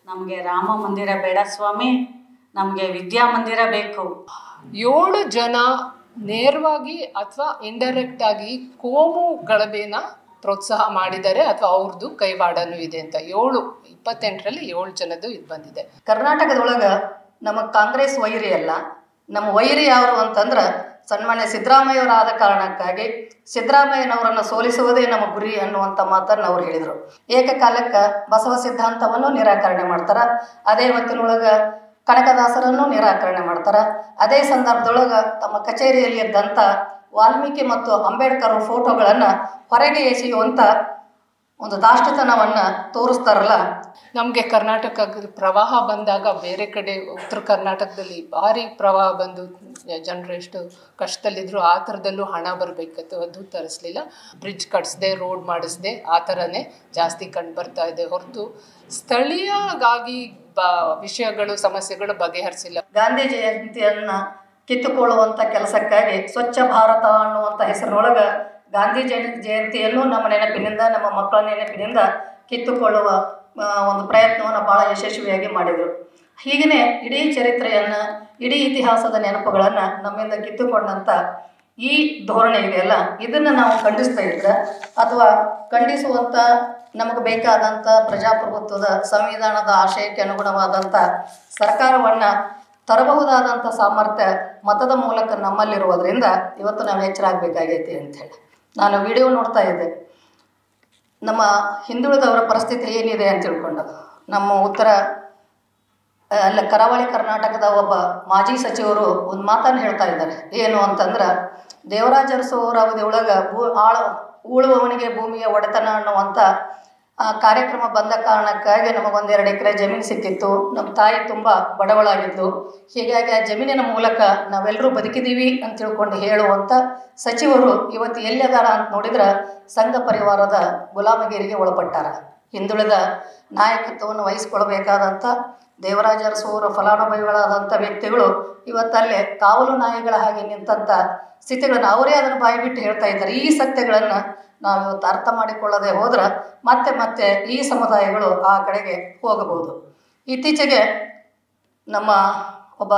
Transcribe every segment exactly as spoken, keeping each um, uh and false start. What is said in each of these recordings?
ನಮಗೆ ರಾಮ ಮಂದಿರ ಬೇಡ ಸ್ವಾಮಿ, ನಮಗೆ ವಿದ್ಯಾಮಂದಿರ ಬೇಕು. ಏಳು ಜನ ನೇರವಾಗಿ ಅಥವಾ ಇಂಡೈರೆಕ್ಟ್ ಆಗಿ ಕೋಮು ಗಲಭೆನ ಪ್ರೋತ್ಸಾಹ ಮಾಡಿದ್ದಾರೆ ಅಥವಾ ಅವ್ರದ್ದು ಕೈವಾಡನೂ ಇದೆ ಅಂತ ಏಳು ಇಪ್ಪತ್ತೆಂಟರಲ್ಲಿ ಏಳು ಜನದ್ದು ಇದು ಬಂದಿದೆ. ಕರ್ನಾಟಕದೊಳಗೆ ನಮ್ಮ ಕಾಂಗ್ರೆಸ್ ವೈರಿ ಅಲ್ಲ, ನಮ್ಮ ವೈರಿ ಯಾರು ಅಂತಂದ್ರೆ ಸನ್ಮಾನ್ಯ ಸಿದ್ದರಾಮಯ್ಯವರಾದ ಕಾರಣಕ್ಕಾಗಿ ಸಿದ್ದರಾಮಯ್ಯನವರನ್ನು ಸೋಲಿಸುವುದೇ ನಮ್ಮ ಗುರಿ ಅನ್ನುವಂಥ ಮಾತನ್ನು ಅವ್ರು ಹೇಳಿದರು. ಏಕಕಾಲಕ್ಕೆ ಬಸವ ಸಿದ್ಧಾಂತವನ್ನು ನಿರಾಕರಣೆ ಮಾಡ್ತಾರೆ, ಅದೇ ಹೊತ್ತಿನೊಳಗೆ ಕನಕದಾಸರನ್ನು ನಿರಾಕರಣೆ ಮಾಡ್ತಾರೆ. ಅದೇ ಸಂದರ್ಭದೊಳಗೆ ತಮ್ಮ ಕಚೇರಿಯಲ್ಲಿ ಇದ್ದಂಥ ವಾಲ್ಮೀಕಿ ಮತ್ತು ಅಂಬೇಡ್ಕರ್ ಫೋಟೋಗಳನ್ನು ಹೊರಗೆ ಎಸೆಯುವಂಥ ಒಂದು ದಾಷ್ಟಿತನವನ್ನು ತೋರಿಸ್ತಾರಲ್ಲ. ನಮಗೆ ಕರ್ನಾಟಕ ಪ್ರವಾಹ ಬಂದಾಗ ಬೇರೆ ಕಡೆ ಉತ್ತರ ಕರ್ನಾಟಕದಲ್ಲಿ ಭಾರಿ ಪ್ರವಾಹ ಬಂದು ಜನರು ಎಷ್ಟು ಕಷ್ಟದಲ್ಲಿದ್ದರು, ಆ ಥರದಲ್ಲೂ ಹಣ ಬರಬೇಕತ್ತು, ಅದು ತರಿಸ್ಲಿಲ್ಲ. ಬ್ರಿಡ್ಜ್ ಕಟ್ಸ್ದೆ, ರೋಡ್ ಮಾಡಿಸ್ದೆ, ಆ ಥರನೇ ಜಾಸ್ತಿ ಕಂಡು ಬರ್ತಾ ಇದೆ ಹೊರತು ಸ್ಥಳೀಯವಾಗಿ ಬ ವಿಷಯಗಳು ಸಮಸ್ಯೆಗಳು ಬಗೆಹರಿಸಿಲ್ಲ. ಗಾಂಧಿ ಜಯಂತಿಯನ್ನು ಕಿತ್ತುಕೊಳ್ಳುವಂಥ ಕೆಲಸಕ್ಕಾಗಿ ಸ್ವಚ್ಛ ಭಾರತ ಅನ್ನುವಂಥ ಹೆಸರಿನೊಳಗೆ ಗಾಂಧಿ ಜಯಂತಿ ಜಯಂತಿಯನ್ನು ನಮ್ಮ ನೆನಪಿನಿಂದ, ನಮ್ಮ ಮಕ್ಕಳ ನೆನಪಿನಿಂದ ಕಿತ್ತುಕೊಳ್ಳುವ ಒಂದು ಪ್ರಯತ್ನವನ್ನು ಭಾಳ ಯಶಸ್ವಿಯಾಗಿ ಮಾಡಿದರು. ಹೀಗೇ ಇಡೀ ಚರಿತ್ರೆಯನ್ನು, ಇಡೀ ಇತಿಹಾಸದ ನೆನಪುಗಳನ್ನು ನಮ್ಮಿಂದ ಕಿತ್ತುಕೊಂಡಂಥ ಈ ಧೋರಣೆ ಇದೆಯಲ್ಲ, ಇದನ್ನು ನಾವು ಖಂಡಿಸ್ತಾ ಇದ್ರೆ ಅಥವಾ ಖಂಡಿಸುವಂಥ ನಮಗೆ ಬೇಕಾದಂಥ ಪ್ರಜಾಪ್ರಭುತ್ವದ ಸಂವಿಧಾನದ ಆಶಯಕ್ಕೆ ಅನುಗುಣವಾದಂಥ ಸರ್ಕಾರವನ್ನು ತರಬಹುದಾದಂಥ ಸಾಮರ್ಥ್ಯ ಮತದ ಮೂಲಕ ನಮ್ಮಲ್ಲಿರುವುದರಿಂದ ಇವತ್ತು ನಾವು ಎಚ್ಚರಾಗಬೇಕಾಗೈತಿ ಅಂಥೇಳಿ ನಾನು ವಿಡಿಯೋ ನೋಡ್ತಾ ಇದ್ದೆ. ನಮ್ಮ ಹಿಂದುಳಿದವರ ಪರಿಸ್ಥಿತಿ ಏನಿದೆ ಅಂತ ತಿಳ್ಕೊಂಡು ನಮ್ಮ ಉತ್ತರ ಅಲ್ಲ ಕರಾವಳಿ ಕರ್ನಾಟಕದ ಒಬ್ಬ ಮಾಜಿ ಸಚಿವರು ಒಂದು ಮಾತನ್ನು ಹೇಳ್ತಾ ಇದ್ದಾರೆ. ಏನು ಅಂತಂದ್ರೆ, ದೇವರಾಜ ಅರಸು ಅವರ ಅವಧಿಯೊಳಗೆ ಭೂ ಆಳ ಉಳುವವನಿಗೆ ಭೂಮಿಯ ಒಡೆತನ ಅನ್ನುವಂಥ ಕಾರ್ಯಕ್ರಮ ಬಂದ ಕಾರಣಕ್ಕಾಗಿ ನಮಗೊಂದೆರಡು ಎಕರೆ ಜಮೀನು ಸಿಕ್ಕಿತ್ತು. ನಮ್ಮ ತಾಯಿ ತುಂಬ ಬಡವಳಾಗಿದ್ದು, ಹೀಗಾಗಿ ಆ ಜಮೀನಿನ ಮೂಲಕ ನಾವೆಲ್ಲರೂ ಬದುಕಿದ್ದೀವಿ ಅಂತ ತಿಳ್ಕೊಂಡು ಹೇಳುವಂಥ ಸಚಿವರು ಇವತ್ತು ಎಲ್ಲಿದಾರ ಅಂತ ನೋಡಿದ್ರೆ ಸಂಘ ಪರಿವಾರದ ಗುಲಾಮಗಿರಿಗೆ ಒಳಪಟ್ಟಾರ. ಹಿಂದುಳಿದ ನಾಯಕತ್ವವನ್ನು ವಹಿಸ್ಕೊಳ್ಬೇಕಾದಂಥ ದೇವರಾಜ ಅರಸು ಅವರ ಫಲಾನುಭವಿಗಳಾದಂಥ ವ್ಯಕ್ತಿಗಳು ಇವತ್ತಲ್ಲೇ ಕಾವಲು ನಾಯಿಗಳ ಹಾಗೆ ನಿಂತಂಥ ಸ್ಥಿತಿಗಳನ್ನು ಅವರೇ ಅದನ್ನು ಬಾಯಿಬಿಟ್ಟು ಹೇಳ್ತಾ ಇದ್ದಾರೆ. ಈ ಸತ್ಯಗಳನ್ನು ನಾವು ಇವತ್ತು ಅರ್ಥ ಮಾಡಿಕೊಳ್ಳದೆ ಹೋದ್ರೆ ಮತ್ತೆ ಮತ್ತೆ ಈ ಸಮುದಾಯಗಳು ಆ ಕಡೆಗೆ ಹೋಗಬಹುದು. ಇತ್ತೀಚೆಗೆ ನಮ್ಮ ಒಬ್ಬ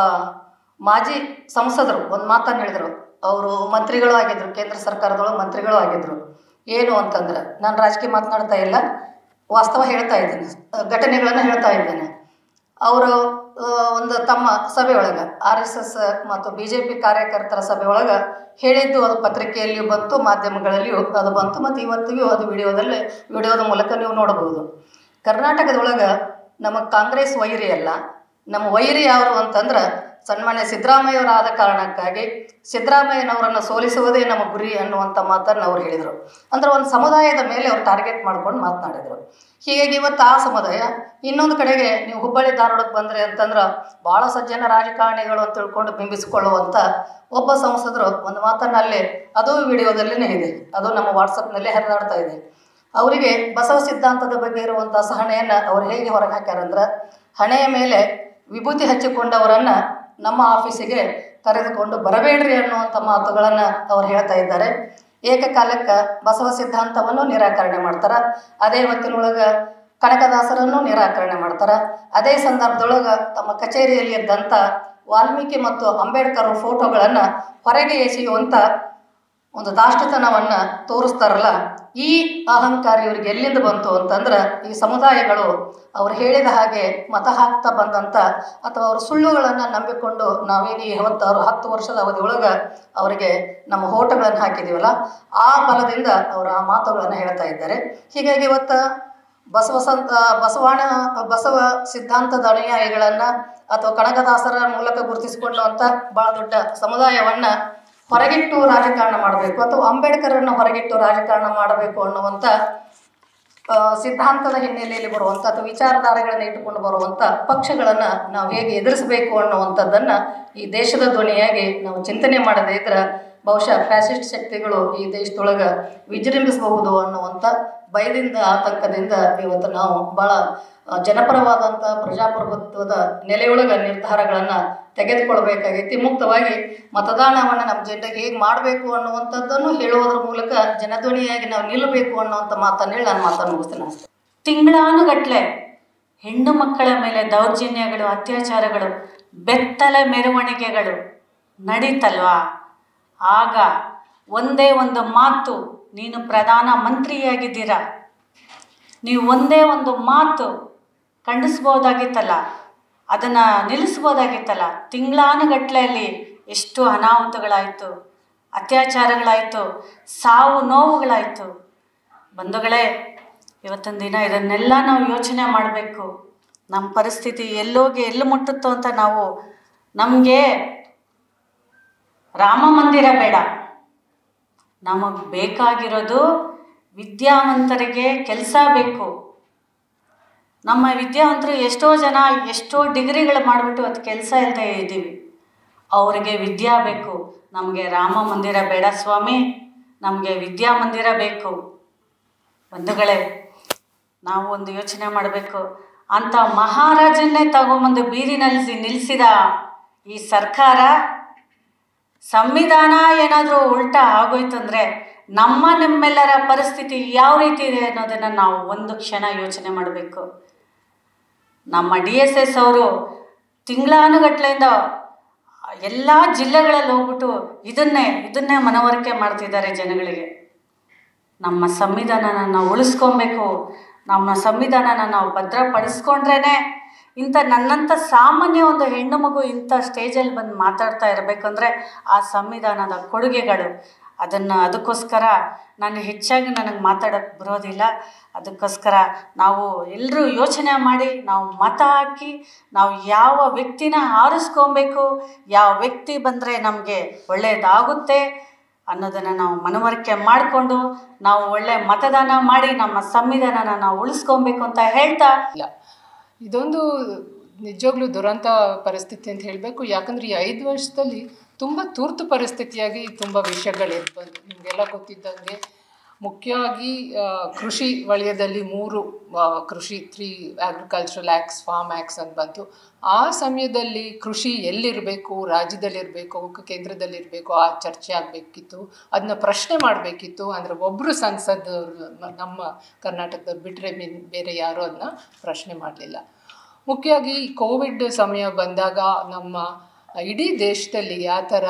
ಮಾಜಿ ಸಂಸದರು ಒಂದು ಮಾತನ್ನು ಹೇಳಿದರು. ಅವರು ಮಂತ್ರಿಗಳು ಆಗಿದ್ದರು, ಕೇಂದ್ರ ಸರ್ಕಾರದೊಳಗೆ ಮಂತ್ರಿಗಳು ಆಗಿದ್ದರು. ಏನು ಅಂತಂದ್ರೆ, ನಾನು ರಾಜಕೀಯ ಮಾತನಾಡ್ತಾ ಇಲ್ಲ, ವಾಸ್ತವ ಹೇಳ್ತಾ ಇದ್ದೇನೆ, ಘಟನೆಗಳನ್ನು ಹೇಳ್ತಾ ಇದ್ದೇನೆ. ಅವರು ಒಂದು ತಮ್ಮ ಸಭೆಯೊಳಗೆ ಆರ್ ಎಸ್ ಎಸ್ ಮತ್ತು ಬಿ ಜೆ ಪಿ ಕಾರ್ಯಕರ್ತರ ಸಭೆಯೊಳಗೆ ಹೇಳಿದ್ದು ಅದು ಪತ್ರಿಕೆಯಲ್ಲಿಯೂ ಬಂತು, ಮಾಧ್ಯಮಗಳಲ್ಲಿಯೂ ಅದು ಬಂತು, ಮತ್ತು ಇವತ್ತಿಗೂ ಅದು ವಿಡಿಯೋದಲ್ಲಿ ವಿಡಿಯೋದ ಮೂಲಕ ನೀವು ನೋಡಬಹುದು. ಕರ್ನಾಟಕದೊಳಗೆ ನಮ್ಮ ಕಾಂಗ್ರೆಸ್ ವೈರಿ ಅಲ್ಲ, ನಮ್ಮ ವೈರಿ ಯಾರು ಅಂತಂದ್ರೆ ಸನ್ಮಾನ್ಯ ಸಿದ್ದರಾಮಯ್ಯವರಾದ ಕಾರಣಕ್ಕಾಗಿ ಸಿದ್ದರಾಮಯ್ಯನವರನ್ನು ಸೋಲಿಸುವುದೇ ನಮ್ಮ ಗುರಿ ಅನ್ನುವಂಥ ಮಾತನ್ನು ಅವ್ರು ಹೇಳಿದರು. ಅಂದರೆ ಒಂದು ಸಮುದಾಯದ ಮೇಲೆ ಅವ್ರು ಟಾರ್ಗೆಟ್ ಮಾಡ್ಕೊಂಡು ಮಾತನಾಡಿದರು. ಹೀಗಾಗಿ ಇವತ್ತು ಆ ಸಮುದಾಯ ಇನ್ನೊಂದು ಕಡೆಗೆ ನೀವು ಹುಬ್ಬಳ್ಳಿ ಧಾರವಾಡಕ್ಕೆ ಬಂದರೆ ಅಂತಂದ್ರೆ ಭಾಳ ಸಜ್ಜನ ರಾಜಕಾರಣಿಗಳು ಅಂತ ತಿಳ್ಕೊಂಡು ಬಿಂಬಿಸಿಕೊಳ್ಳುವಂಥ ಒಬ್ಬ ಸಂಸದರು ಒಂದು ಮಾತನ್ನು ಅಲ್ಲೇ, ಅದು ವಿಡಿಯೋದಲ್ಲೇ ಇದೆ, ಅದು ನಮ್ಮ ವಾಟ್ಸಪ್ನಲ್ಲೇ ಹರಿದಾಡ್ತಾ ಇದೆ. ಅವರಿಗೆ ಬಸವ ಸಿದ್ಧಾಂತದ ಬಗ್ಗೆ ಇರುವಂಥ ಸಹನೆಯನ್ನು ಅವ್ರು ಹೇಗೆ ಹೊರಗೆ ಹಾಕ್ಯಾರಂದ್ರೆ, ಹಣೆಯ ಮೇಲೆ ವಿಭೂತಿ ಹಚ್ಚಿಕೊಂಡವರನ್ನು ನಮ್ಮ ಆಫೀಸಿಗೆ ಕರೆದುಕೊಂಡು ಬರಬೇಡ್ರಿ ಅನ್ನುವಂಥ ಮಾತುಗಳನ್ನು ಅವ್ರು ಹೇಳ್ತಾ ಇದ್ದಾರೆ. ಏಕಕಾಲಕ್ಕೆ ಬಸವ ಸಿದ್ಧಾಂತವನ್ನು ನಿರಾಕರಣೆ ಮಾಡ್ತಾರೆ, ಅದೇ ಹೊತ್ತಿನೊಳಗೆ ಕನಕದಾಸರನ್ನು ನಿರಾಕರಣೆ ಮಾಡ್ತಾರೆ. ಅದೇ ಸಂದರ್ಭದೊಳಗೆ ತಮ್ಮ ಕಚೇರಿಯಲ್ಲಿ ಇದ್ದಂಥ ವಾಲ್ಮೀಕಿ ಮತ್ತು ಅಂಬೇಡ್ಕರ್ ಫೋಟೋಗಳನ್ನು ಹೊರಗೆ ಎಸೆಯುವಂಥ ಒಂದು ದಾಷ್ಟಿತನವನ್ನು ತೋರಿಸ್ತಾರಲ್ಲ. ಈ ಅಹಂಕಾರ ಇವ್ರಿಗೆ ಎಲ್ಲಿಂದ ಬಂತು ಅಂತಂದ್ರೆ, ಈ ಸಮುದಾಯಗಳು ಅವ್ರು ಹೇಳಿದ ಹಾಗೆ ಮತ ಹಾಕ್ತಾ ಬಂದಂಥ ಅಥವಾ ಅವ್ರ ಸುಳ್ಳುಗಳನ್ನು ನಂಬಿಕೊಂಡು ನಾವೇನು ಇವತ್ತು ಅವರು ಹತ್ತು ವರ್ಷದ ಅವಧಿಯೊಳಗೆ ಅವರಿಗೆ ನಮ್ಮ ಓಟುಗಳನ್ನು ಹಾಕಿದ್ದೀವಲ್ಲ, ಆ ಬಲದಿಂದ ಅವರು ಆ ಮಾತುಗಳನ್ನು ಹೇಳ್ತಾ ಇದ್ದಾರೆ. ಹೀಗಾಗಿ ಇವತ್ತು ಬಸವ ಸಂತ ಬಸವಾಣ ಬಸವ ಸಿದ್ಧಾಂತದ ಅನುಯಾಯಿಗಳನ್ನು ಅಥವಾ ಕನಕದಾಸರ ಮೂಲಕ ಗುರುತಿಸಿಕೊಳ್ಳುವಂಥ ಭಾಳ ದೊಡ್ಡ ಸಮುದಾಯವನ್ನು ಹೊರಗಿಟ್ಟು ರಾಜಕಾರಣ ಮಾಡಬೇಕು ಅಥವಾ ಅಂಬೇಡ್ಕರನ್ನು ಹೊರಗಿಟ್ಟು ರಾಜಕಾರಣ ಮಾಡಬೇಕು ಅನ್ನುವಂಥ ಸಿದ್ಧಾಂತದ ಹಿನ್ನೆಲೆಯಲ್ಲಿ ಬರುವಂಥ ಅಥವಾ ವಿಚಾರಧಾರೆಗಳನ್ನು ಇಟ್ಟುಕೊಂಡು ಬರುವಂಥ ಪಕ್ಷಗಳನ್ನು ನಾವು ಹೇಗೆ ಎದುರಿಸಬೇಕು ಅನ್ನುವಂಥದ್ದನ್ನು ಈ ದೇಶದ ಧ್ವನಿಯಾಗಿ ನಾವು ಚಿಂತನೆ ಮಾಡದೇ ಇದ್ರೆ ಬಹುಶಃ ಫ್ಯಾಸಿಸ್ಟ್ ಶಕ್ತಿಗಳು ಈ ದೇಶದೊಳಗೆ ವಿಜೃಂಭಿಸಬಹುದು ಅನ್ನುವಂಥ ಭಯದಿಂದ, ಆತಂಕದಿಂದ ಇವತ್ತು ನಾವು ಭಾಳ ಜನಪರವಾದಂಥ ಪ್ರಜಾಪ್ರಭುತ್ವದ ನೆಲೆಯೊಳಗೆ ನಿರ್ಧಾರಗಳನ್ನು ತೆಗೆದುಕೊಳ್ಬೇಕಾಗೈತಿ. ಮುಕ್ತವಾಗಿ ಮತದಾನವನ್ನು ನಮ್ಮ ಜನರಿಗೆ ಹೇಗೆ ಮಾಡಬೇಕು ಅನ್ನುವಂಥದ್ದನ್ನು ಹೇಳುವುದರ ಮೂಲಕ ಜನಧ್ವನಿಯಾಗಿ ನಾವು ನಿಲ್ಲಬೇಕು ಅನ್ನುವಂಥ ಮಾತನ್ನು ಹೇಳಿ ನಾನು ಮಾತನ್ನು ಮುಗಿಸ್ತೀನಿ. ತಿಂಗಳಾನುಗಟ್ಲೆ ಹೆಣ್ಣು ಮಕ್ಕಳ ಮೇಲೆ ದೌರ್ಜನ್ಯಗಳು, ಅತ್ಯಾಚಾರಗಳು, ಬೆತ್ತಲೆ ಮೆರವಣಿಗೆಗಳು ನಡೀತಲ್ವಾ, ಆಗ ಒಂದೇ ಒಂದು ಮಾತು, ನೀನು ಪ್ರಧಾನ ಮಂತ್ರಿಯಾಗಿದ್ದೀರ, ನೀವು ಒಂದೇ ಒಂದು ಮಾತು ಖಂಡಿಸ್ಬೋದಾಗಿತ್ತಲ್ಲ, ಅದನ್ನು ನಿಲ್ಲಿಸ್ಬೋದಾಗಿತ್ತಲ್ಲ. ತಿಂಗಳಾನುಗಟ್ಟಲೆಯಲ್ಲಿ ಎಷ್ಟು ಅನಾಹುತಗಳಾಯಿತು, ಅತ್ಯಾಚಾರಗಳಾಯಿತು, ಸಾವು ನೋವುಗಳಾಯಿತು. ಬಂಧುಗಳೇ, ಇವತ್ತಿನ ದಿನ ಇದನ್ನೆಲ್ಲ ನಾವು ಯೋಚನೆ ಮಾಡಬೇಕು. ನಮ್ಮ ಪರಿಸ್ಥಿತಿ ಎಲ್ಲೋಗಿ ಎಲ್ಲಿ ಮುಟ್ಟುತ್ತೋ ಅಂತ. ನಾವು ನಮಗೆ ರಾಮ ಮಂದಿರ ಬೇಡ, ನಮಗೆ ಬೇಕಾಗಿರೋದು ವಿದ್ಯಾವಂತರಿಗೆ ಕೆಲಸ ಬೇಕು. ನಮ್ಮ ವಿದ್ಯಾವಂತರು ಎಷ್ಟೋ ಜನ ಎಷ್ಟೋ ಡಿಗ್ರಿಗಳು ಮಾಡಿಬಿಟ್ಟು ಅದು ಕೆಲಸ ಇಲ್ಲದೆ ಇದ್ದೀವಿ. ಅವರಿಗೆ ವಿದ್ಯಾ ಬೇಕು. ನಮಗೆ ರಾಮ ಮಂದಿರ ಬೇಡ ಸ್ವಾಮಿ, ನಮಗೆ ವಿದ್ಯಾ ಮಂದಿರ ಬೇಕು. ಬಂಧುಗಳೇ, ನಾವು ಒಂದು ಯೋಚನೆ ಮಾಡಬೇಕು. ಅಂಥ ಮಹಾರಾಜನ್ನೇ ತಗೊಂಬಂದು ಬೀದಿನಲ್ಲಿ ನಿಲ್ಲಿಸಿದ ಈ ಸರ್ಕಾರ, ಸಂವಿಧಾನ ಏನಾದರೂ ಉಲ್ಟಾ ಆಗೋಯ್ತಂದರೆ ನಮ್ಮ ನಿಮ್ಮೆಲ್ಲರ ಪರಿಸ್ಥಿತಿ ಯಾವ ರೀತಿ ಇದೆ ಅನ್ನೋದನ್ನು ನಾವು ಒಂದು ಕ್ಷಣ ಯೋಚನೆ ಮಾಡಬೇಕು. ನಮ್ಮ ಡಿ ಎಸ್ ಎಸ್ ಅವರು ತಿಂಗಳಾನುಗಟ್ಟಲೆಯಿಂದ ಎಲ್ಲ ಜಿಲ್ಲೆಗಳಲ್ಲಿ ಹೋಗ್ಬಿಟ್ಟು ಇದನ್ನೇ ಇದನ್ನೇ ಮನವರಿಕೆ ಮಾಡ್ತಿದ್ದಾರೆ ಜನಗಳಿಗೆ. ನಮ್ಮ ಸಂವಿಧಾನನ ನಾವು ಉಳಿಸ್ಕೊಬೇಕು. ನಮ್ಮ ಸಂವಿಧಾನನ ನಾವು ಭದ್ರಪಡಿಸ್ಕೊಂಡ್ರೇ ಇಂಥ ನನ್ನಂಥ ಸಾಮಾನ್ಯ ಒಂದು ಹೆಣ್ಣು ಮಗು ಇಂಥ ಸ್ಟೇಜಲ್ಲಿ ಬಂದು ಮಾತಾಡ್ತಾ ಇರಬೇಕಂದ್ರೆ ಆ ಸಂವಿಧಾನದ ಕೊಡುಗೆಗಳು. ಅದನ್ನು ಅದಕ್ಕೋಸ್ಕರ ನಾನು ಹೆಚ್ಚಾಗಿ ನನಗೆ ಮಾತಾಡೋಕ್ಕೆ ಬರೋದಿಲ್ಲ. ಅದಕ್ಕೋಸ್ಕರ ನಾವು ಎಲ್ಲರೂ ಯೋಚನೆ ಮಾಡಿ ನಾವು ಮತ ಹಾಕಿ ನಾವು ಯಾವ ವ್ಯಕ್ತಿನ ಆರಿಸ್ಕೊಬೇಕು, ಯಾವ ವ್ಯಕ್ತಿ ಬಂದರೆ ನಮಗೆ ಒಳ್ಳೆಯದಾಗುತ್ತೆ ಅನ್ನೋದನ್ನು ನಾವು ಮನವರಿಕೆ ಮಾಡಿಕೊಂಡು ನಾವು ಒಳ್ಳೆ ಮತದಾನ ಮಾಡಿ ನಮ್ಮ ಸಂವಿಧಾನನ ನಾವು ಉಳಿಸ್ಕೊಬೇಕು ಅಂತ ಹೇಳ್ತಾ ಇಲ್ಲ. ಇದೊಂದು ನಿಜವಾಗ್ಲೂ ದುರಂತ ಪರಿಸ್ಥಿತಿ ಅಂತ ಹೇಳಬೇಕು. ಯಾಕಂದರೆ ಈ ಐದು ವರ್ಷದಲ್ಲಿ ತುಂಬ ತುರ್ತು ಪರಿಸ್ಥಿತಿಯಾಗಿ ತುಂಬ ವಿಷಯಗಳು ಎದ್ದು ಬಂದು ನಿಮಗೆಲ್ಲ ಗೊತ್ತಿದ್ದಂಗೆ ಮುಖ್ಯವಾಗಿ ಕೃಷಿ ವಲಯದಲ್ಲಿ ಮೂರು ಕೃಷಿ three agricultural acts, farm acts ಅಂತ ಬಂತು. ಆ ಸಮಯದಲ್ಲಿ ಕೃಷಿ ಎಲ್ಲಿರಬೇಕು, ರಾಜ್ಯದಲ್ಲಿರಬೇಕು, ಕೇಂದ್ರದಲ್ಲಿರಬೇಕು, ಆ ಚರ್ಚೆ ಆಗಬೇಕಿತ್ತು. ಅದನ್ನ ಪ್ರಶ್ನೆ ಮಾಡಬೇಕಿತ್ತು. ಅಂದರೆ ಒಬ್ಬರು ಸಂಸದರು ನಮ್ಮ ಕರ್ನಾಟಕದವ್ರು ಬಿಟ್ಟರೆ ಬೇರೆ ಯಾರೂ ಅದನ್ನ ಪ್ರಶ್ನೆ ಮಾಡಲಿಲ್ಲ. ಮುಖ್ಯವಾಗಿ ಕೋವಿಡ್ ಸಮಯ ಬಂದಾಗ ನಮ್ಮ ಇಡೀ ದೇಶದಲ್ಲಿ ಯಾವ ಥರ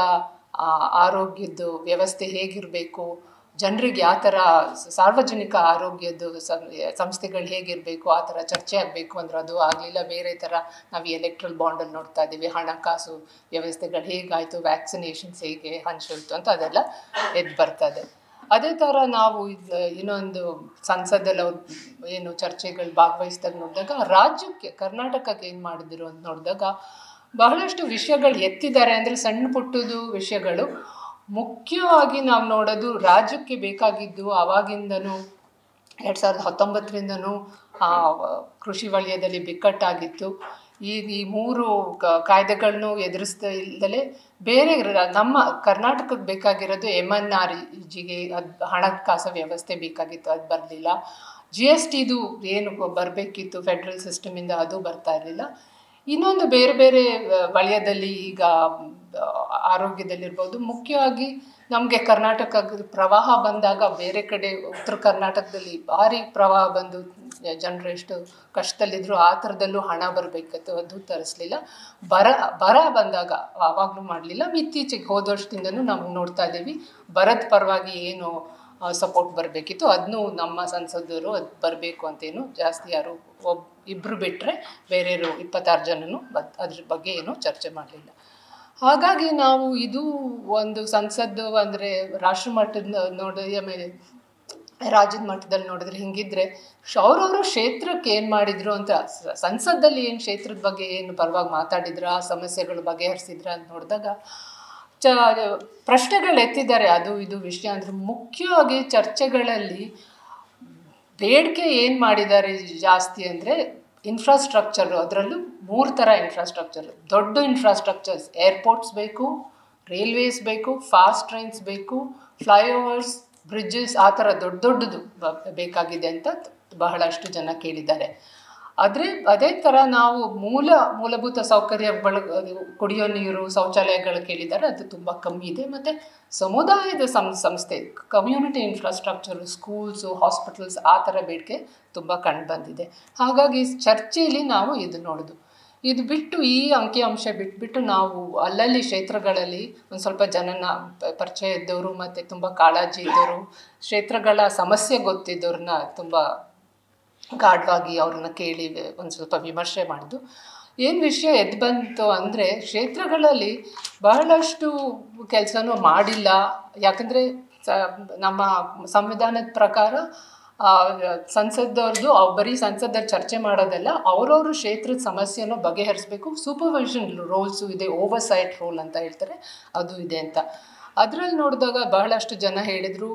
ಆರೋಗ್ಯದ ವ್ಯವಸ್ಥೆ ಹೇಗಿರಬೇಕು, ಜನರಿಗೆ ಯಾವ ಥರ ಸಾರ್ವಜನಿಕ ಆರೋಗ್ಯದ ಸಂಸ್ಥೆಗಳು ಹೇಗಿರಬೇಕು ಆ ಥರ ಚರ್ಚೆ ಆಗಬೇಕು ಅಂದ್ರೆ ಅದು ಆಗಲಿಲ್ಲ. ಬೇರೆ ಥರ ನಾವು ಎಲೆಕ್ಟ್ರಲ್ ಬಾಂಡಲ್ಲಿ ನೋಡ್ತಾ ಇದ್ದೀವಿ, ಹಣಕಾಸು ವ್ಯವಸ್ಥೆಗಳು ಹೇಗಾಯಿತು, ವ್ಯಾಕ್ಸಿನೇಷನ್ಸ್ ಹೇಗೆ ಹಂಚೋಯ್ತು ಅಂತ ಅದೆಲ್ಲ ಎದ್ದು ಬರ್ತದೆ. ಅದೇ ಥರ ನಾವು ಇನ್ನೊಂದು ಸಂಸದಲ್ಲಿ ಅವ್ರು ಏನು ಚರ್ಚೆಗಳು ಭಾಗವಹಿಸಿದಾಗ ನೋಡಿದಾಗ ರಾಜ್ಯಕ್ಕೆ ಕರ್ನಾಟಕಕ್ಕೆ ಏನು ಮಾಡಿದ್ರು ಅಂತ ನೋಡಿದಾಗ ಬಹಳಷ್ಟು ವಿಷಯಗಳು ಎತ್ತಿದ್ದಾರೆ. ಅಂದರೆ ಸಣ್ಣ ಪುಟ್ಟದು ವಿಷಯಗಳು. ಮುಖ್ಯವಾಗಿ ನಾವು ನೋಡೋದು ರಾಜ್ಯಕ್ಕೆ ಬೇಕಾಗಿದ್ದು ಆವಾಗಿಂದನೂ ಎರಡು ಸಾವಿರದ ಹತ್ತೊಂಬತ್ತರಿಂದನೂ ಕೃಷಿ ವಲಯದಲ್ಲಿ ಬಿಕ್ಕಟ್ಟಾಗಿತ್ತು. ಈ ಈ ಮೂರು ಕಾಯ್ದೆಗಳನ್ನು ಎದುರಿಸ್ತಾ ಇಲ್ಲದಲೇ ಬೇರೆ ನಮ್ಮ ಕರ್ನಾಟಕಕ್ಕೆ ಬೇಕಾಗಿರೋದು ಎಮ್ ಎನ್ ಆರ್ ಜಿಗೆ ಅದು ಹಣಕಾಸು ವ್ಯವಸ್ಥೆ ಬೇಕಾಗಿತ್ತು, ಅದು ಬರಲಿಲ್ಲ. ಜಿ ಎಸ್ ಟಿದು ಏನು ಬರಬೇಕಿತ್ತು ಫೆಡ್ರಲ್ ಸಿಸ್ಟಮಿಂದ ಅದು ಬರ್ತಾ ಇರಲಿಲ್ಲ. ಇನ್ನೊಂದು ಬೇರೆ ಬೇರೆ ವಲಯದಲ್ಲಿ ಈಗ ಆರೋಗ್ಯದಲ್ಲಿರ್ಬೋದು. ಮುಖ್ಯವಾಗಿ ನಮಗೆ ಕರ್ನಾಟಕ ಪ್ರವಾಹ ಬಂದಾಗ ಬೇರೆ ಕಡೆ ಉತ್ತರ ಕರ್ನಾಟಕದಲ್ಲಿ ಭಾರಿ ಪ್ರವಾಹ ಬಂದು ಜನರು ಎಷ್ಟು ಕಷ್ಟದಲ್ಲಿದ್ದರು. ಆ ಥರದಲ್ಲೂ ಹಣ ಬರಬೇಕಿತ್ತು, ಅದು ತರಿಸಲಿಲ್ಲ. ಬರ ಬರ ಬಂದಾಗ ಆವಾಗಲೂ ಮಾಡಲಿಲ್ಲ. ಇತ್ತೀಚೆಗೆ ಹೋದ ವರ್ಷದಿಂದನೂ ನಾವು ನೋಡ್ತಾ ಇದ್ದೀವಿ ಬರದ ಪರವಾಗಿ ಏನು ಸಪೋರ್ಟ್ ಬರಬೇಕಿತ್ತು ಅದನ್ನು ನಮ್ಮ ಸಂಸದರು ಅದು ಬರಬೇಕು ಅಂತೇನು ಜಾಸ್ತಿ ಯಾರು ಒಬ್ಬ ಇಬ್ಬರು ಬಿಟ್ಟರೆ ಬೇರೆಯವರು ಇಪ್ಪತ್ತಾರು ಜನನು ಬದ್ ಅದ್ರ ಬಗ್ಗೆ ಏನೂ ಚರ್ಚೆ ಮಾಡಲಿಲ್ಲ. ಹಾಗಾಗಿ ನಾವು ಇದು ಒಂದು ಸಂಸದ್ದು ಅಂದರೆ ರಾಷ್ಟ್ರ ಮಟ್ಟದ ನೋಡಿ ಆಮೇಲೆ ರಾಜ್ಯದ ಮಟ್ಟದಲ್ಲಿ ನೋಡಿದ್ರೆ ಹಿಂಗಿದ್ರೆ ಅವ್ರವರು ಕ್ಷೇತ್ರಕ್ಕೆ ಏನು ಮಾಡಿದ್ರು ಅಂತ, ಸಂಸದಲ್ಲಿ ಏನು ಕ್ಷೇತ್ರದ ಬಗ್ಗೆ ಏನು ಪರವಾಗಿ ಮಾತಾಡಿದ್ರ, ಆ ಸಮಸ್ಯೆಗಳು ಬಗೆಹರಿಸಿದ್ರ ಅಂತ ನೋಡಿದಾಗ ಚ ಪ್ರಶ್ನೆಗಳು ಎತ್ತಿದ್ದಾರೆ. ಅದು ಇದು ವಿಷಯ ಅಂದರೆ ಮುಖ್ಯವಾಗಿ ಚರ್ಚೆಗಳಲ್ಲಿ ಬೇಡಿಕೆ ಏನು ಮಾಡಿದ್ದಾರೆ ಜಾಸ್ತಿ ಅಂದರೆ ಇನ್ಫ್ರಾಸ್ಟ್ರಕ್ಚರು. ಅದರಲ್ಲೂ ಮೂರು ಥರ ಇನ್ಫ್ರಾಸ್ಟ್ರಕ್ಚರ್, ದೊಡ್ಡ ಇನ್ಫ್ರಾಸ್ಟ್ರಕ್ಚರ್ಸ್, ಏರ್ಪೋರ್ಟ್ಸ್ ಬೇಕು, ರೈಲ್ವೇಸ್ ಬೇಕು, ಫಾಸ್ಟ್ ಟ್ರೈನ್ಸ್ ಬೇಕು, ಫ್ಲೈಓವರ್ಸ್, ಬ್ರಿಡ್ಜಸ್, ಆ ಥರ ದೊಡ್ಡ ದೊಡ್ಡದು ಬೇಕಾಗಿದೆ ಅಂತ ಬಹಳಷ್ಟು ಜನ ಕೇಳಿದ್ದಾರೆ. ಆದರೆ ಅದೇ ಥರ ನಾವು ಮೂಲ ಮೂಲಭೂತ ಸೌಕರ್ಯ ಬಳ ಕುಡಿಯೋ ನೀರು ಶೌಚಾಲಯಗಳು ಕೇಳಿದ್ದಾರೆ, ಅದು ತುಂಬ ಕಮ್ಮಿ ಇದೆ. ಮತ್ತು ಸಮುದಾಯದ ಸಂ ಸಂಸ್ಥೆ ಕಮ್ಯುನಿಟಿ ಇನ್ಫ್ರಾಸ್ಟ್ರಕ್ಚರು, ಸ್ಕೂಲ್ಸು, ಹಾಸ್ಪಿಟಲ್ಸ್ ಆ ಥರ ಬೇಡಿಕೆ ತುಂಬ ಕಂಡು ಬಂದಿದೆ. ಹಾಗಾಗಿ ಚರ್ಚೆಯಲ್ಲಿ ನಾವು ಇದು ನೋಡೋದು. ಇದು ಬಿಟ್ಟು ಈ ಅಂಕಿಅಂಶ ಬಿಟ್ಬಿಟ್ಟು ನಾವು ಅಲ್ಲಲ್ಲಿ ಕ್ಷೇತ್ರಗಳಲ್ಲಿ ಒಂದು ಸ್ವಲ್ಪ ಜನನ ಪರಿಚಯ ಇದ್ದವರು ಮತ್ತು ತುಂಬ ಕಾಳಜಿ ಇದ್ದವರು, ಕ್ಷೇತ್ರಗಳ ಸಮಸ್ಯೆ ಗೊತ್ತಿದ್ದವ್ರನ್ನ ತುಂಬ ಗಾಢವಾಗಿ ಅವ್ರನ್ನ ಕೇಳಿ ಒಂದು ಸ್ವಲ್ಪ ವಿಮರ್ಶೆ ಮಾಡಿದ್ದು. ಏನು ವಿಷಯ ಎದ್ದು ಬಂತು ಅಂದರೆ, ಕ್ಷೇತ್ರಗಳಲ್ಲಿ ಬಹಳಷ್ಟು ಕೆಲಸನೂ ಮಾಡಿಲ್ಲ. ಯಾಕಂದರೆ ಸ ನಮ್ಮ ಸಂವಿಧಾನದ ಪ್ರಕಾರ ಸಂಸದವ್ರದ್ದು ಅವು ಬರೀ ಸಂಸದರ ಚರ್ಚೆ ಮಾಡೋದಲ್ಲ, ಅವರವರು ಕ್ಷೇತ್ರದ ಸಮಸ್ಯೆನೂ ಬಗೆಹರಿಸಬೇಕು. ಸೂಪರ್ವಿಷನ್ ರೋಲ್ಸು ಇದೆ, ಓವರ್ ಸೈಟ್ ರೋಲ್ ಅಂತ ಹೇಳ್ತಾರೆ, ಅದು ಇದೆ ಅಂತ. ಅದರಲ್ಲಿ ನೋಡಿದಾಗ ಬಹಳಷ್ಟು ಜನ ಹೇಳಿದರು,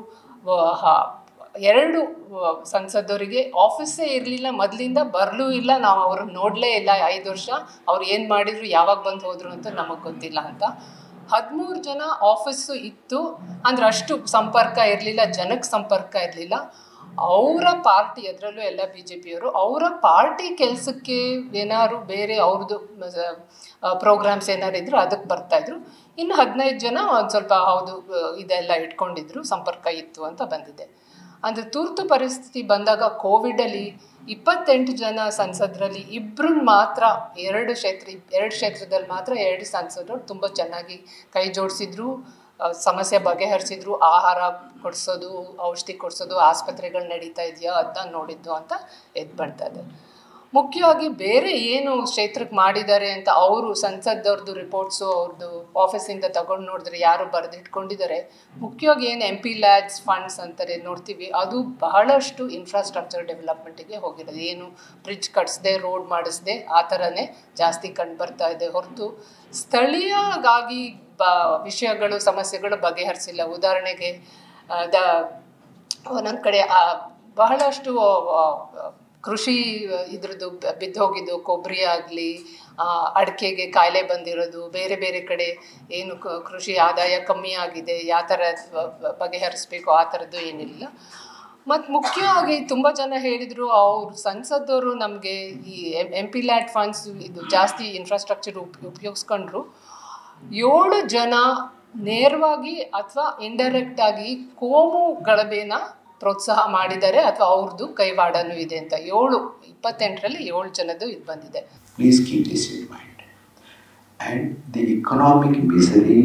ಎರಡು ಸಂಸದವರಿಗೆ ಆಫೀಸೇ ಇರಲಿಲ್ಲ, ಮೊದಲಿಂದ ಬರಲೂ ಇಲ್ಲ, ನಾವು ಅವ್ರನ್ನ ನೋಡಲೇ ಇಲ್ಲ ಐದು ವರ್ಷ, ಅವ್ರು ಏನು ಮಾಡಿದ್ರು ಯಾವಾಗ ಬಂದು ಹೋದರು ಅಂತ ನಮಗೆ ಗೊತ್ತಿಲ್ಲ ಅಂತ. ಹದಿಮೂರು ಜನ ಆಫೀಸು ಇತ್ತು ಅಂದರೆ ಅಷ್ಟು ಸಂಪರ್ಕ ಇರಲಿಲ್ಲ, ಜನಕ್ಕೆ ಸಂಪರ್ಕ ಇರಲಿಲ್ಲ. ಅವರ ಪಾರ್ಟಿ, ಅದರಲ್ಲೂ ಎಲ್ಲ ಬಿ ಜೆ ಪಿಯವರು, ಅವರ ಪಾರ್ಟಿ ಕೆಲಸಕ್ಕೆ ಏನಾದ್ರು ಬೇರೆ ಅವ್ರದ್ದು ಪ್ರೋಗ್ರಾಮ್ಸ್ ಏನಾರು ಇದ್ದರು ಅದಕ್ಕೆ ಬರ್ತಾಯಿದ್ರು. ಇನ್ನು ಹದಿನೈದು ಜನ ಒಂದು ಸ್ವಲ್ಪ ಹೌದು ಇದೆಲ್ಲ ಇಟ್ಕೊಂಡಿದ್ರು, ಸಂಪರ್ಕ ಇತ್ತು ಅಂತ ಬಂದಿದೆ. ಅಂದರೆ ತುರ್ತು ಪರಿಸ್ಥಿತಿ ಬಂದಾಗ ಕೋವಿಡಲ್ಲಿ ಇಪ್ಪತ್ತೆಂಟು ಜನ ಸಂಸದರಲ್ಲಿ ಇಬ್ಬರನ್ನ ಮಾತ್ರ ಎರಡು ಕ್ಷೇತ್ರ ಎರಡು ಕ್ಷೇತ್ರದಲ್ಲಿ ಮಾತ್ರ ಎರಡು ಸಂಸದರು ತುಂಬ ಚೆನ್ನಾಗಿ ಕೈ ಜೋಡಿಸಿದ್ರು, ಸಮಸ್ಯೆ ಬಗೆಹರಿಸಿದ್ರು. ಆಹಾರ ಕೊಡಿಸೋದು, ಔಷಧಿ ಕೊಡಿಸೋದು, ಆಸ್ಪತ್ರೆಗಳು ನಡೀತಾ ಇದೆಯಾ ಅದನ್ನ ನೋಡಿದ್ದು ಅಂತ ಎದ್ದು ಬರ್ತಾಯಿದೆ. ಮುಖ್ಯವಾಗಿ ಬೇರೆ ಏನು ಕ್ಷೇತ್ರಕ್ಕೆ ಮಾಡಿದ್ದಾರೆ ಅಂತ ಅವರು ಸಂಸದವ್ರದ್ದು ರಿಪೋರ್ಟ್ಸು ಅವ್ರದ್ದು ಆಫೀಸಿಂದ ತಗೊಂಡು ನೋಡಿದ್ರೆ ಯಾರು ಬರೆದಿಟ್ಕೊಂಡಿದ್ದಾರೆ. ಮುಖ್ಯವಾಗಿ ಏನು ಎಂ ಪಿ ಲ್ಯಾಡ್ಸ್ ಫಂಡ್ಸ್ ಅಂತಾರೆ ನೋಡ್ತೀವಿ, ಅದು ಬಹಳಷ್ಟು ಇನ್ಫ್ರಾಸ್ಟ್ರಕ್ಚರ್ ಡೆವಲಪ್ಮೆಂಟಿಗೆ ಹೋಗಿರೋದು. ಏನು ಬ್ರಿಡ್ಜ್ ಕಟ್ಸದೆ, ರೋಡ್ ಮಾಡಿಸದೆ ಆ ಥರನೇ ಜಾಸ್ತಿ ಕಂಡು ಬರ್ತಾ ಇದೆ ಹೊರತು ಸ್ಥಳೀಯವಾಗಿ ಬ ವಿಷಯಗಳು ಸಮಸ್ಯೆಗಳು ಬಗೆಹರಿಸಿಲ್ಲ. ಉದಾಹರಣೆಗೆ ದ ಒಂದೊಂದು ಕಡೆ ಬಹಳಷ್ಟು ಕೃಷಿ ಇದ್ರದ್ದು ಬಿದ್ದೋಗಿದ್ದು, ಕೊಬ್ಬರಿ ಆಗಲಿ, ಅಡಿಕೆಗೆ ಕಾಯಿಲೆ ಬಂದಿರೋದು, ಬೇರೆ ಬೇರೆ ಕಡೆ ಏನು ಕೃಷಿ ಆದಾಯ ಕಮ್ಮಿ ಆಗಿದೆ, ಯಾವ ಥರ ಬಗೆಹರಿಸ್ಬೇಕು ಆ ಥರದ್ದು ಏನಿಲ್ಲ. ಮತ್ತು ಮುಖ್ಯವಾಗಿ ತುಂಬ ಜನ ಹೇಳಿದರು, ಅವರು ಸಂಸದವರು ನಮಗೆ ಈ ಎಂ ಪಿ ಲ್ಯಾಡ್ ಫಂಡ್ಸ್ ಇದು ಜಾಸ್ತಿ ಇನ್ಫ್ರಾಸ್ಟ್ರಕ್ಚರ್ ಉಪ್ ಉಪಯೋಗಿಸ್ಕೊಂಡ್ರು. ಏಳು ಜನ ನೇರವಾಗಿ ಅಥವಾ ಇಂಡೈರೆಕ್ಟಾಗಿ ಕೋಮು ಗಲಭೆನ ಪ್ರೋತ್ಸಾಹ ಮಾಡಿದ್ದಾರೆ ಅಥವಾ ಅವ್ರದ್ದು ಕೈವಾಡನೂ ಇದೆ ಅಂತ. ಏಳು ಇಪ್ಪತ್ತೆಂಟರಲ್ಲಿ ಏಳು ಜನದ್ದು ಇದು ಬಂದಿದೆ. Please keep this in mind. And the economic misery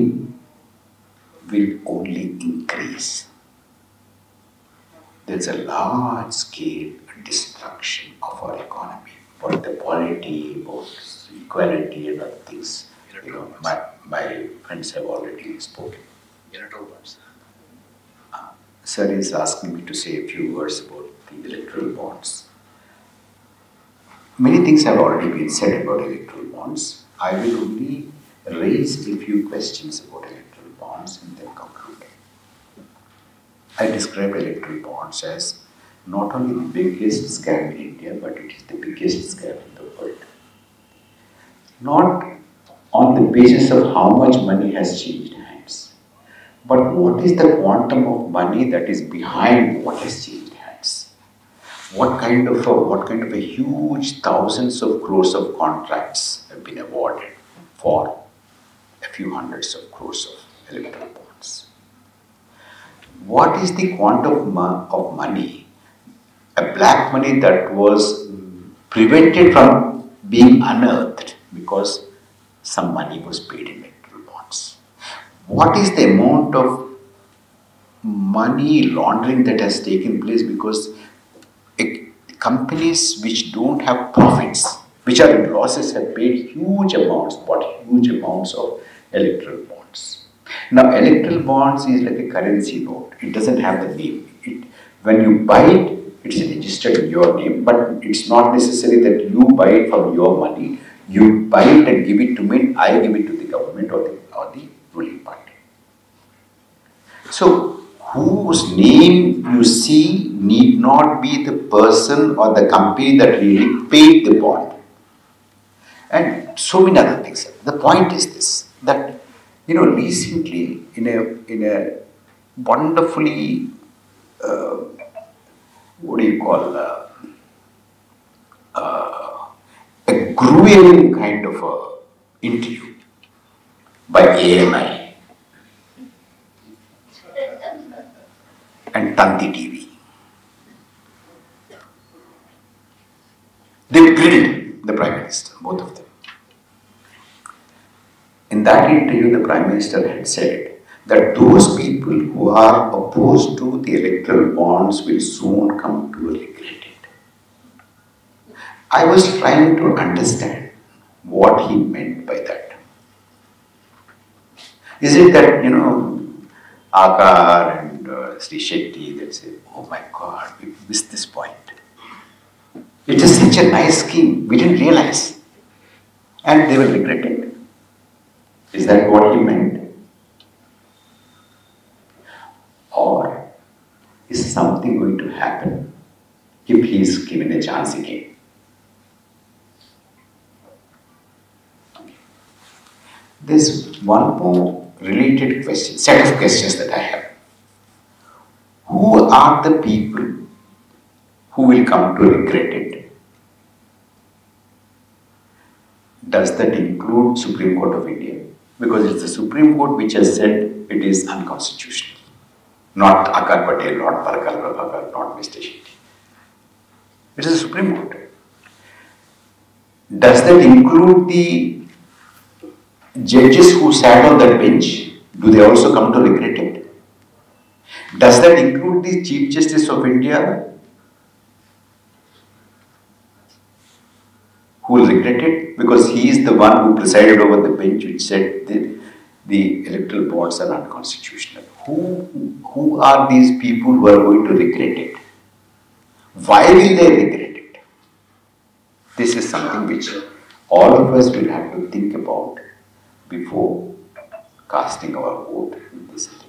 will only increase. There's a large scale destruction of our economy, about the polity, about equality and other things. You know, my, my friends have already spoken. Electoral bonds. Uh, sir is asking me to say a few words about the electoral bonds. Many things have already been said about electoral bonds. I will only raise a few questions about electoral bonds and then conclude. I describe electoral bonds as not only the biggest scam in India, but it is the biggest scam in the world. Not on the basis of how much money has changed hands, but what is the quantum of money that is behind what has changed hands. What kind of a, what kind of a huge thousands of crores of contracts have been awarded for a few hundreds of crores of electoral bonds. What is the quantum of money, a black money that was prevented from being unearthed because some money was paid in electoral bonds? What is the amount of money laundering that has taken place because companies which don't have profits, which are in losses, have paid huge amounts, bought huge amounts of electoral bonds? Now, electoral bonds is like a currency note. It doesn't have the name. It, when you buy it, it's registered in your name, but it's not necessary that you buy it from your money. You buy it and give it to me, I give it to the government or the, or the ruling party. So, whose name you see need not be the person or the company that really paid the bond. And so many other things. The point is this, that you know, recently, in a in a wonderfully, uh, what do you call, uh, uh, grueling kind of a interview by A M I and Tanti T V. They grilled the Prime Minister, both of them. In that interview, the Prime Minister had said that those people who are opposed to the electoral bonds will soon come to regret it. I was trying to understand what he meant by that. Is it that, you know, Akar and uh, Sri Shetty, they'll say, oh my God, we missed this point. It is such a nice scheme, we didn't realize. And they will regret it. Is that what he meant? Or is something going to happen if he is given a chance again? There's one more related question, set of questions that I have. Who are the people who will come to regret it? Does that include Supreme Court of India? Because it's the Supreme Court which has said it is unconstitutional. Not Akar Patel, not Parakal Prabhakar, not Mister Shetty. It is the Supreme Court. Does that include the judges who sat on that bench? Do they also come to regret it? Does that include the Chief Justice of India who will regret it? Because he is the one who presided over the bench which said that the electoral bonds are unconstitutional. Who, who are these people who are going to regret it? Why will they regret it? This is something which all of us will have to think about before casting our vote in this election.